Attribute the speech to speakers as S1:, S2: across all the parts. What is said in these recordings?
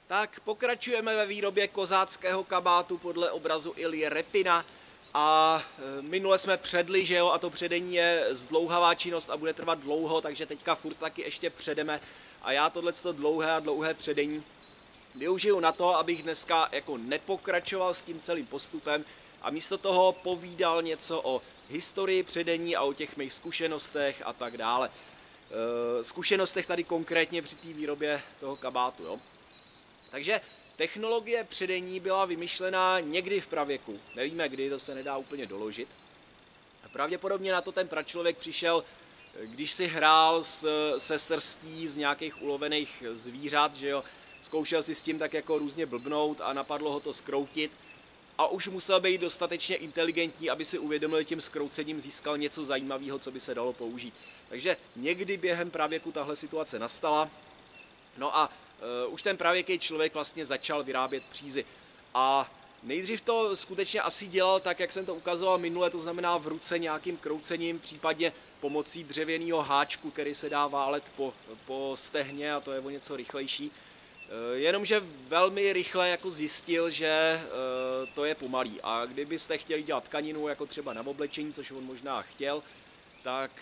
S1: Tak pokračujeme ve výrobě kozáckého kabátu podle obrazu Ilji Repina a minule jsme předli, že jo, a to předení je zdlouhavá činnost a bude trvat dlouho, takže teďka furt taky ještě předeme a já tohleto dlouhé předení využiju na to, abych dneska jako nepokračoval s tím celým postupem a místo toho povídal něco o historii předení a o těch mých zkušenostech a tak dále. Zkušenostech tady konkrétně při té výrobě toho kabátu, jo. Takže technologie předení byla vymyšlená někdy v pravěku, nevíme kdy, to se nedá úplně doložit. Pravděpodobně na to ten pračlověk přišel, když si hrál se srstí z nějakých ulovených zvířat, že jo, zkoušel si s tím tak jako různě blbnout a napadlo ho to zkroutit a už musel být dostatečně inteligentní, aby si uvědomil, že tím zkroucením získal něco zajímavého, co by se dalo použít. Takže někdy během pravěku tahle situace nastala, no a už ten pravěký člověk vlastně začal vyrábět přízy. A nejdřív to skutečně asi dělal tak, jak jsem to ukazoval minule, to znamená v ruce nějakým kroucením, případně pomocí dřevěného háčku, který se dá válet po stehně a to je o něco rychlejší. Jenomže velmi rychle jako zjistil, že to je pomalý a kdybyste chtěli dělat tkaninu jako třeba na oblečení, což on možná chtěl, tak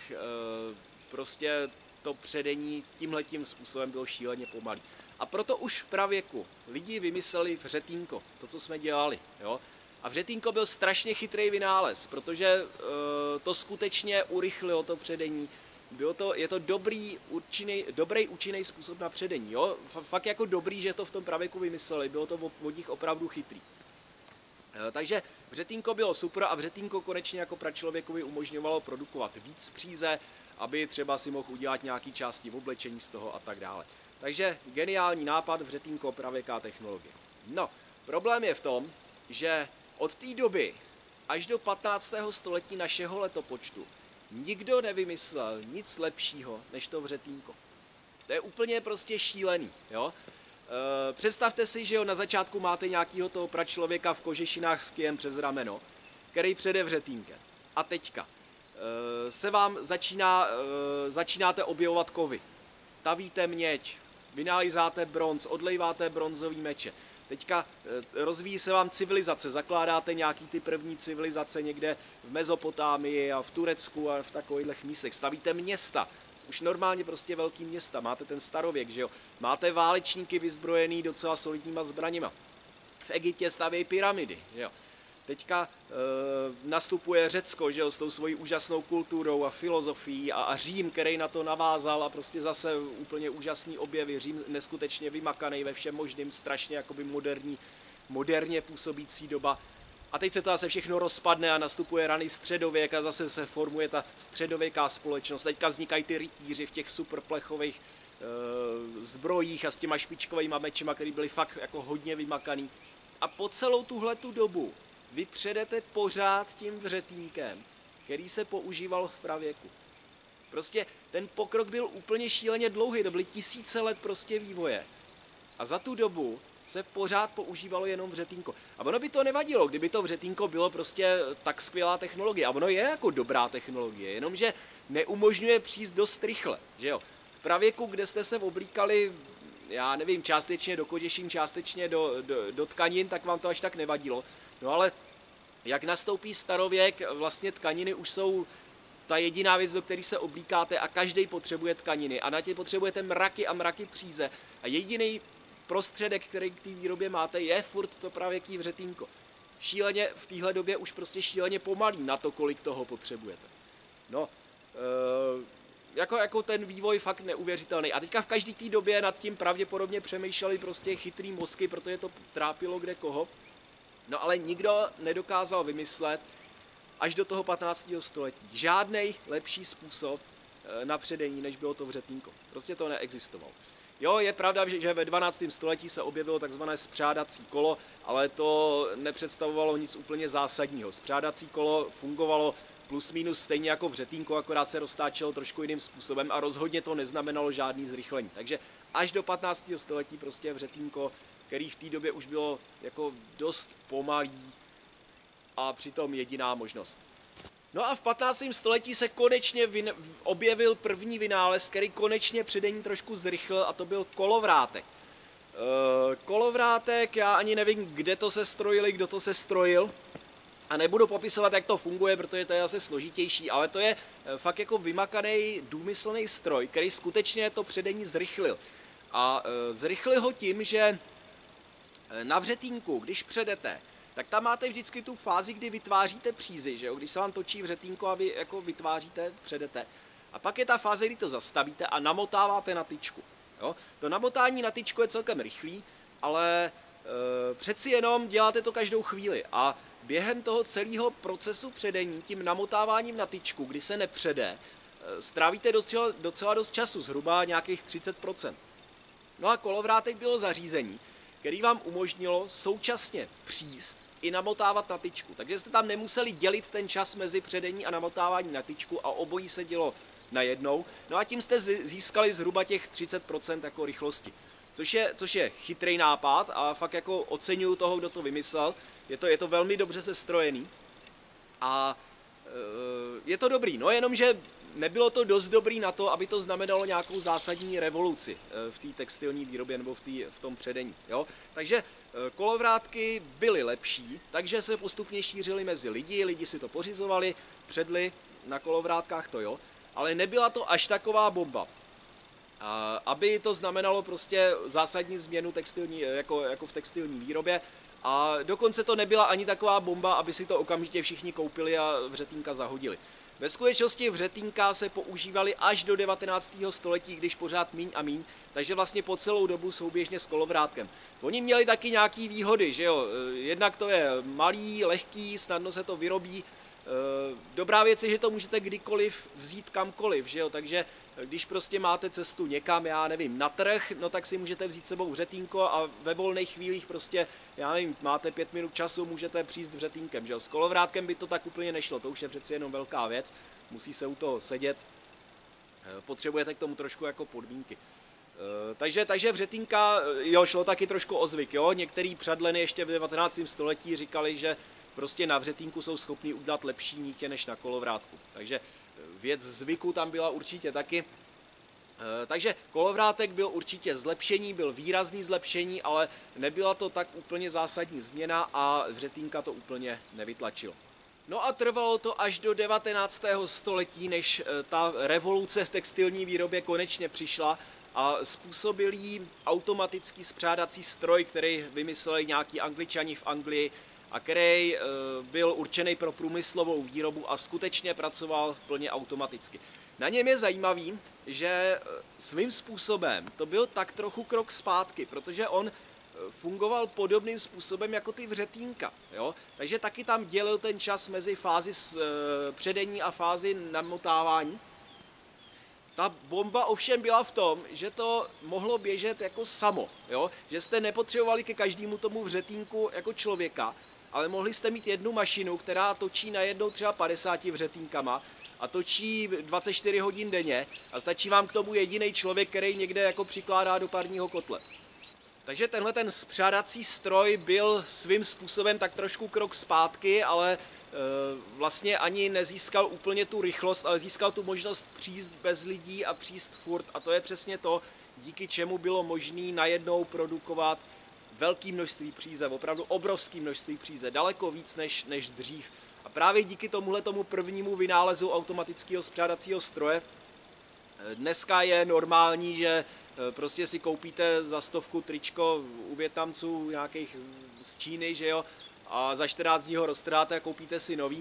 S1: prostě to předení tímhletím způsobem bylo šíleně pomalý. A proto už v pravěku lidi vymysleli vřetínko, to, co jsme dělali. Jo? A vřetínko byl strašně chytrý vynález, protože to skutečně urychlilo to předení. Je to dobrý účinný způsob na předení. Jo? Fakt jako dobrý, že to v tom pravěku vymysleli, bylo to od nich opravdu chytrý. Takže vřetínko bylo super a vřetínko konečně jako pračlověkovi umožňovalo produkovat víc příze, aby třeba si mohl udělat nějaký části v oblečení z toho a tak dále. Takže geniální nápad, vřetínko, pravěká technologie. No, problém je v tom, že od té doby až do 15. století našeho letopočtu nikdo nevymyslel nic lepšího než to vřetínko. To je úplně prostě šílený, jo? Představte si, že jo, na začátku máte nějakého toho pračlověka v kožešinách s kijem přes rameno, který přede vřetínkem. A teďka se vám začínáte objevovat kovy. Tavíte měď, vynalizáte bronz, odlejváte bronzový meče. Teďka rozvíjí se vám civilizace, zakládáte nějaký ty první civilizace někde v Mezopotámii a v Turecku a v takových místech. Stavíte města, už normálně prostě velký města, máte ten starověk, že jo. Máte válečníky vyzbrojený docela solidníma zbraněma. V Egyptě stavějí pyramidy, že jo. Teďka nastupuje Řecko, že jo, s tou svojí úžasnou kulturou a filozofií a Řím, který na to navázal a prostě zase úplně úžasný objevy. Řím neskutečně vymakaný ve všem možným, strašně jakoby moderně působící doba. A teď se to zase všechno rozpadne a nastupuje raný středověk a zase se formuje ta středověká společnost. Teďka vznikají ty rytíři v těch superplechových zbrojích a s těma špičkovými mečima, který byly fakt jako hodně vymakaný. A po celou tuhletu dobu vy předete pořád tím vřetínkem, který se používal v pravěku. Prostě ten pokrok byl úplně šíleně dlouhý, to byly tisíce let prostě vývoje. A za tu dobu se pořád používalo jenom vřetínko. A ono by to nevadilo, kdyby to vřetínko bylo prostě tak skvělá technologie. A ono je jako dobrá technologie, jenomže neumožňuje přijít dost rychle, že jo. V pravěku, kde jste se oblíkali, já nevím, částečně do kožešin, částečně do tkanin, tak vám to až tak nevadilo. No ale jak nastoupí starověk, vlastně tkaniny už jsou ta jediná věc, do které se oblíkáte a každý potřebuje tkaniny. A na tě potřebujete mraky a mraky příze. A jediný prostředek, který k té výrobě máte, je furt to pravěký vřetínko. Šíleně, v téhle době už prostě šíleně pomalý na to, kolik toho potřebujete. No, jako ten vývoj fakt neuvěřitelný. A teďka v každé té době nad tím pravděpodobně přemýšleli prostě chytrý mozky, protože to trápilo kde koho. No ale nikdo nedokázal vymyslet až do toho 15. století žádnej lepší způsob na předení, než bylo to vřetínko. Prostě to neexistovalo. Jo, je pravda, že ve 12. století se objevilo takzvané spřádací kolo, ale to nepředstavovalo nic úplně zásadního. Spřádací kolo fungovalo plus minus stejně jako vřetínko, akorát se roztáčelo trošku jiným způsobem a rozhodně to neznamenalo žádný zrychlení. Takže až do 15. století prostě vřetínko, který v té době už bylo jako dost pomalý a přitom jediná možnost. No a v 15. století se konečně objevil první vynález, který konečně předení trošku zrychlil, a to byl kolovrátek. kolovrátek, já ani nevím, kde to se strojili, kdo to se strojil. A nebudu popisovat, jak to funguje, protože to je asi složitější, ale to je fakt jako vymakaný, důmyslný stroj, který skutečně to předení zrychlil. A zrychlil ho tím, že na vřetínku, když předete, tak tam máte vždycky tu fázi, kdy vytváříte přízy, že jo? Když se vám točí vřetínko a vy jako vytváříte, předete. A pak je ta fáze, kdy to zastavíte a namotáváte na tyčku. Jo? To namotání na tyčku je celkem rychlý, ale přeci jenom děláte to každou chvíli. A během toho celého procesu předení, tím namotáváním na tyčku, kdy se nepřede, strávíte docela dost času, zhruba nějakých 30%. No a kolovrátek bylo zařízení, který vám umožnilo současně příst i namotávat na tyčku. Takže jste tam nemuseli dělit ten čas mezi předení a namotávání na tyčku a obojí se dělo najednou. No a tím jste získali zhruba těch 30% jako rychlosti. Což je chytrý nápad a fakt jako oceňuju toho, kdo to vymyslel. Je to velmi dobře sestrojený a je to dobrý, no jenomže nebylo to dost dobrý na to, aby to znamenalo nějakou zásadní revoluci v té textilní výrobě nebo v tom předení. Jo? Takže kolovrátky byly lepší, takže se postupně šířily mezi lidi si to pořizovali, předli na kolovrátkách to jo, ale nebyla to až taková bomba. Aby to znamenalo prostě zásadní změnu textilní, jako v textilní výrobě. A dokonce to nebyla ani taková bomba, aby si to okamžitě všichni koupili a vřetínka zahodili. Ve skutečnosti vřetínka se používaly až do 19. století, když pořád míň a míň, takže vlastně po celou dobu souběžně s kolovrátkem. Oni měli taky nějaký výhody, že jo, jednak to je malý, lehký, snadno se to vyrobí. Dobrá věc je, že to můžete kdykoliv vzít kamkoliv, že jo, takže když prostě máte cestu někam, já nevím, na trh, no tak si můžete vzít sebou vřetínko a ve volných chvílích prostě, já nevím, máte 5 minut času, můžete přijít vřetínkem, že jo. S kolovrátkem by to tak úplně nešlo, to už je přeci jenom velká věc, musí se u toho sedět, potřebujete k tomu trošku jako podmínky. Takže vřetínka, jo, šlo taky trošku o zvyk, jo, některý předleny ještě v 19. století říkali, že prostě na vřetínku jsou schopni udělat lepší nítě než na kolovrátku. Takže věc zvyku tam byla určitě taky. Takže kolovrátek byl určitě zlepšení, byl výrazný zlepšení, ale nebyla to tak úplně zásadní změna a vřetínka to úplně nevytlačilo. No a trvalo to až do 19. století, než ta revoluce v textilní výrobě konečně přišla a způsobil jí automatický spřádací stroj, který vymysleli nějaký Angličani v Anglii, a který byl určený pro průmyslovou výrobu a skutečně pracoval plně automaticky. Na něm je zajímavý, že svým způsobem to byl tak trochu krok zpátky, protože on fungoval podobným způsobem jako ty vřetínka. Jo? Takže taky tam dělil ten čas mezi fázi předení a fázi namotávání. Ta bomba ovšem byla v tom, že to mohlo běžet jako samo, jo? Že jste nepotřebovali ke každému tomu vřetínku jako člověka, ale mohli jste mít jednu mašinu, která točí najednou třeba 50 vřetínkama a točí 24 hodin denně a stačí vám k tomu jediný člověk, který někde jako přikládá do parního kotle. Takže tenhle ten spřádací stroj byl svým způsobem tak trošku krok zpátky, ale vlastně ani nezískal úplně tu rychlost, ale získal tu možnost příst bez lidí a příst furt. A to je přesně to, díky čemu bylo možné najednou produkovat velké množství příze, opravdu obrovské množství příze, daleko víc než dřív. A právě díky tomu prvnímu vynálezu automatického spřádacího stroje dneska je normální, že prostě si koupíte za 100 tričko u Vietnamců nějakých z Číny, že jo, a za 14 dní ho roztrháte a koupíte si nový.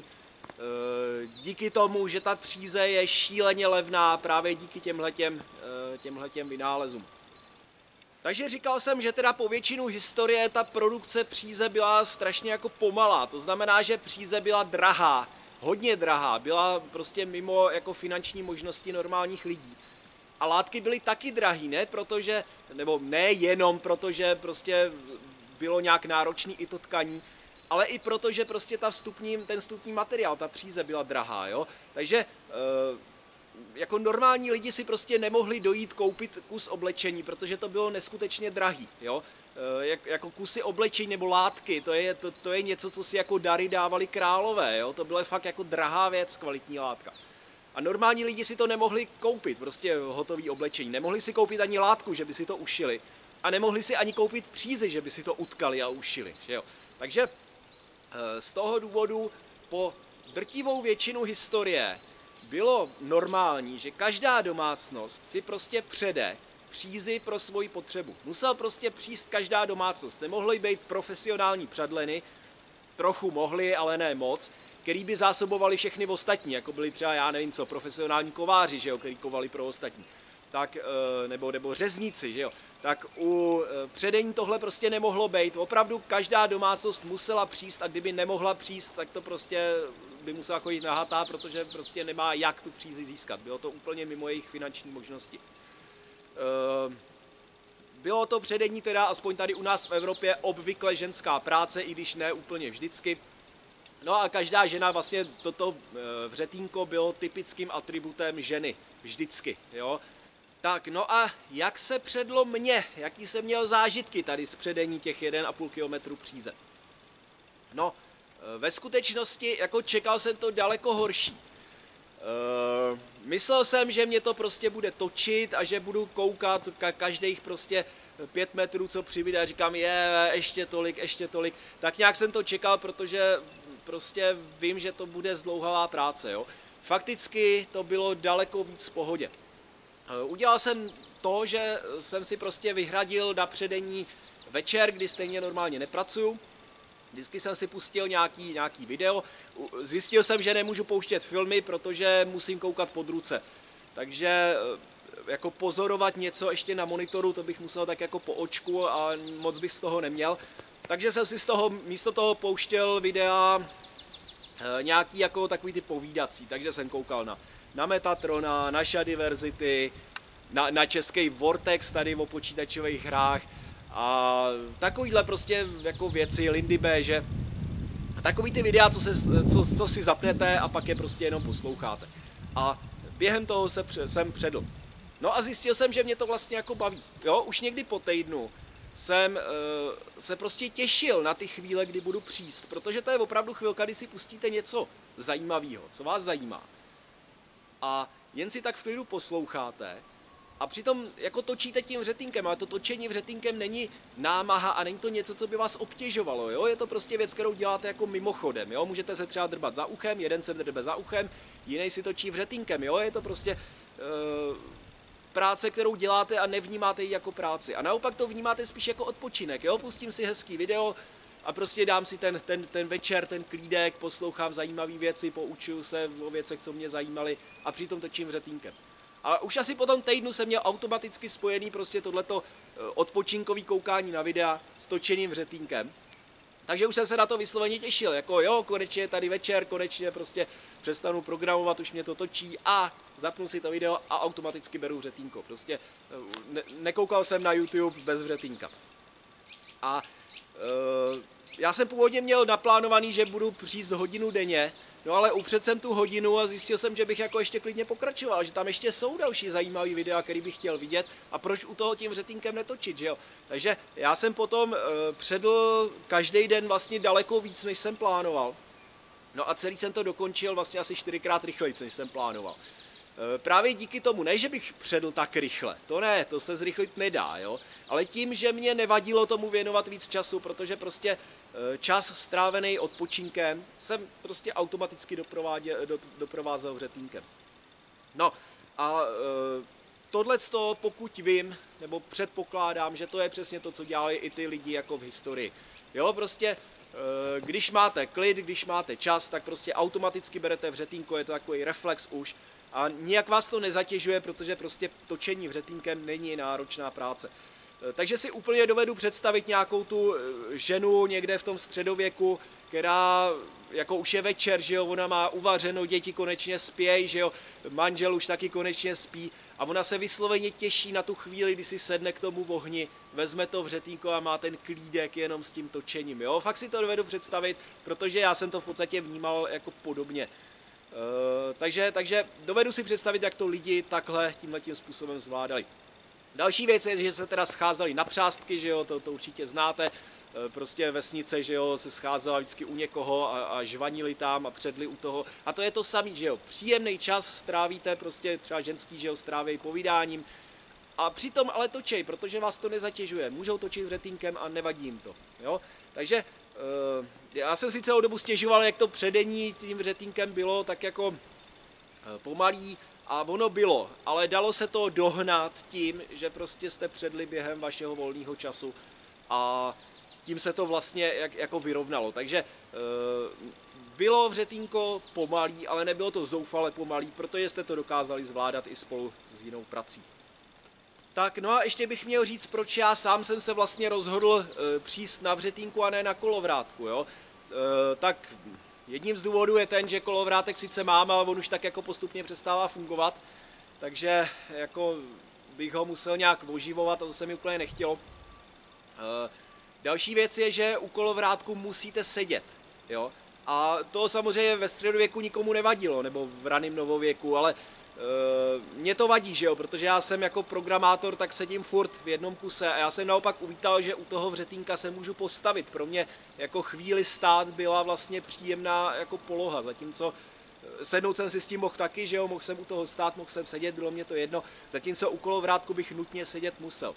S1: Díky tomu, že ta příze je šíleně levná právě díky těmhletěm vynálezům. Takže říkal jsem, že teda po většinu historie ta produkce příze byla strašně jako pomalá. To znamená, že příze byla drahá, hodně drahá, byla prostě mimo jako finanční možnosti normálních lidí. A látky byly taky drahý, ne jenom protože prostě bylo nějak náročný i to tkaní, ale i protože prostě ten vstupní materiál, ta příze byla drahá, jo. Takže jako normální lidi si prostě nemohli dojít koupit kus oblečení, protože to bylo neskutečně drahý, jo. Jako kusy oblečení nebo látky, to je něco, co si jako dary dávali králové, jo. To byla fakt jako drahá věc, kvalitní látka. A normální lidi si to nemohli koupit, prostě hotový oblečení. Nemohli si koupit ani látku, že by si to ušili. a nemohli si ani koupit přízy, že by si to utkali a ušili, že jo. Takže z toho důvodu po drtivou většinu historie bylo normální, že každá domácnost si prostě přede přízy pro svoji potřebu. Musel prostě přijít každá domácnost. Nemohly být profesionální přadleny, trochu mohly, ale ne moc, který by zásobovali všechny ostatní, jako byli třeba, já nevím co, profesionální kováři, že jo, který kovali pro ostatní. Tak, nebo řezníci, že jo. Tak u předení tohle prostě nemohlo být. Opravdu každá domácnost musela přijít a kdyby nemohla přijít, tak to prostě by musela chodit nahatá, protože prostě nemá jak tu přízi získat. Bylo to úplně mimo jejich finanční možnosti. Bylo to předení teda, aspoň tady u nás v Evropě, obvykle ženská práce, i když ne úplně vždycky. No a každá žena, vlastně toto vřetínko bylo typickým atributem ženy, vždycky, jo. Tak, no a jak se předlo mně, jaký jsem měl zážitky tady z předení těch 1,5 kilometru příze? No, ve skutečnosti, jako čekal jsem to daleko horší. Myslel jsem, že mě to prostě bude točit a že budu koukat každých prostě 5 metrů, co přibyde a říkám, ještě tolik. Tak nějak jsem to čekal, protože prostě vím, že to bude zdlouhavá práce, jo. Fakticky to bylo daleko víc v pohodě. Udělal jsem to, že jsem si prostě vyhradil na předení večer, kdy stejně normálně nepracuju. Vždycky jsem si pustil nějaký video. Zjistil jsem, že nemůžu pouštět filmy, protože musím koukat pod ruce. Takže jako pozorovat něco ještě na monitoru, to bych musel tak jako po očku a moc bych z toho neměl. Takže jsem si z toho místo toho pouštěl videa nějaký jako takový ty povídací. Takže jsem koukal na Metatrona, na Shadiverzity, na český Vortex tady o počítačových hrách a takovýhle prostě jako věci, Lindy B, že takový ty videa, co si zapnete a pak je prostě jenom posloucháte. A během toho jsem předl. No a zjistil jsem, že mě to vlastně jako baví. Jo, už někdy po týdnu jsem se prostě těšil na ty chvíle, kdy budu příst, protože to je opravdu chvilka, kdy si pustíte něco zajímavého, co vás zajímá. A jen si tak v klidu posloucháte a přitom jako točíte tím vřetínkem, ale to točení vřetínkem není námaha a není to něco, co by vás obtěžovalo, jo? Je to prostě věc, kterou děláte jako mimochodem, jo? Můžete se třeba drbat za uchem, jeden se drbe za uchem, jiný si točí vřetínkem, jo? Je to prostě práce, kterou děláte a nevnímáte ji jako práci. A naopak to vnímáte spíš jako odpočinek, jo? Pustím si hezký video a prostě dám si ten večer, ten klídek, poslouchám zajímavé věci, poučuju se o věcech, co mě zajímaly a přitom točím vřetínkem. A už asi po tom týdnu jsem měl automaticky spojený prostě tohleto odpočinkový koukání na videa s točeným vřetínkem. Takže už jsem se na to vysloveně těšil, jako jo, konečně je tady večer, konečně prostě přestanu programovat, už mě to točí a zapnu si to video a automaticky beru vřetínko. Prostě nekoukal jsem na YouTube bez vřetínka. A já jsem původně měl naplánovaný, že budu přijít hodinu denně, no ale upřed jsem tu hodinu a zjistil jsem, že bych jako ještě klidně pokračoval, že tam ještě jsou další zajímavé videa, který bych chtěl vidět a proč u toho tím vřetínkem netočit, že jo. Takže já jsem potom předl každý den vlastně daleko víc, než jsem plánoval. No a celý jsem to dokončil vlastně asi 4krát rychleji, než jsem plánoval. Právě díky tomu, ne, že bych předl tak rychle, to ne, to se zrychlit nedá, jo, ale tím, že mě nevadilo tomu věnovat víc času, protože prostě čas strávený odpočinkem jsem prostě automaticky doprovázel vřetínkem. No a tohleto, pokud vím, nebo předpokládám, že to je přesně to, co dělali i ty lidi jako v historii. Jo, prostě když máte klid, když máte čas, tak prostě automaticky berete vřetínko, je to takový reflex už, a nijak vás to nezatěžuje, protože prostě točení vřetínkem není náročná práce. Takže si úplně dovedu představit nějakou tu ženu někde v tom středověku, která jako už je večer, že jo, ona má uvařeno, děti konečně spějí, že jo, manžel už taky konečně spí a ona se vysloveně těší na tu chvíli, kdy si sedne k tomu ohni, vezme to vřetínko a má ten klídek jenom s tím točením, jo. Fakt si to dovedu představit, protože já jsem to v podstatě vnímal jako podobně. Takže dovedu si představit, jak to lidi takhle tímhletím způsobem zvládali. Další věc je, že se teda scházeli na přástky, že jo, to určitě znáte, prostě vesnice, že jo, se scházela vždycky u někoho a žvanili tam a předli u toho. A to je to samý, že jo, příjemný čas strávíte, prostě třeba ženský, že jo, stráví povídáním A přitom ale točej, protože vás to nezatěžuje. Můžou točit vřetínkem a nevadí jim to. Jo? Takže já jsem si celou dobu stěžoval, jak to předení tím vřetínkem bylo tak jako pomalý a ono bylo, ale dalo se to dohnat tím, že prostě jste předli během vašeho volného času a tím se to vlastně jako vyrovnalo. Takže bylo vřetínko pomalý, ale nebylo to zoufale pomalý, protože jste to dokázali zvládat i spolu s jinou prací. Tak no a ještě bych měl říct, proč já sám jsem se vlastně rozhodl přijít na vřetínku a ne na kolovrátku. Jo? Tak jedním z důvodů je ten, že kolovrátek sice mám, ale on už tak jako postupně přestává fungovat, takže jako bych ho musel nějak oživovat a to se mi úplně nechtělo. Další věc je, že u kolovrátku musíte sedět. Jo? A to samozřejmě ve středověku nikomu nevadilo, nebo v raném novověku, ale mě to vadí, že jo, protože já jsem jako programátor, tak sedím furt v jednom kuse a já jsem naopak uvítal, že u toho vřetínka se můžu postavit. Pro mě jako chvíli stát byla vlastně příjemná jako poloha, zatímco sednout jsem si s tím mohl taky, že jo, mohl jsem u toho stát, mohl jsem sedět, bylo mě to jedno, zatímco u kolovrátku bych nutně sedět musel.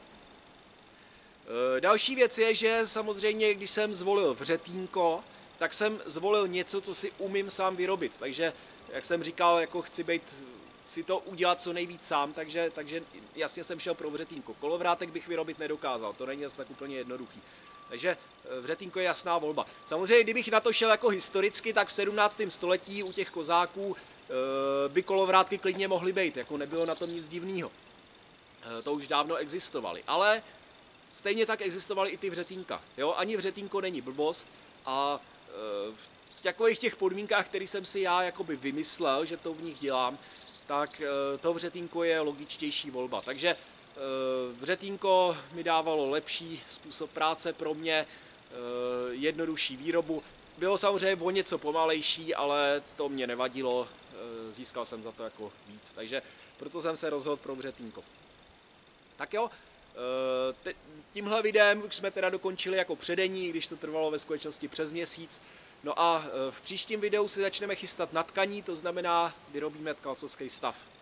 S1: Další věc je, že samozřejmě, když jsem zvolil vřetínko, tak jsem zvolil něco, co si umím sám vyrobit, takže jak jsem říkal, jako chci to udělat co nejvíc sám, takže jasně jsem šel pro vřetínko. Kolovrátek bych vyrobit nedokázal, to není asi tak úplně jednoduchý. Takže vřetínko je jasná volba. Samozřejmě, kdybych na to šel jako historicky, tak v 17. století u těch kozáků by kolovrátky klidně mohly být, jako nebylo na tom nic divného. To už dávno existovaly, ale stejně tak existovaly i ty vřetínka. Jo? Ani vřetínko není blbost a v takových těch podmínkách, které jsem si já jakoby vymyslel, že to v nich dělám, tak to vřetínko je logičtější volba. Takže vřetínko mi dávalo lepší způsob práce pro mě, jednodušší výrobu. Bylo samozřejmě o něco pomalejší, ale to mě nevadilo, získal jsem za to jako víc, takže proto jsem se rozhodl pro vřetínko. Tak jo, tímhle videem už jsme teda dokončili jako předení, když to trvalo ve skutečnosti přes měsíc. No a v příštím videu si začneme chystat na tkaní, to znamená vyrobíme tkalcovský stav.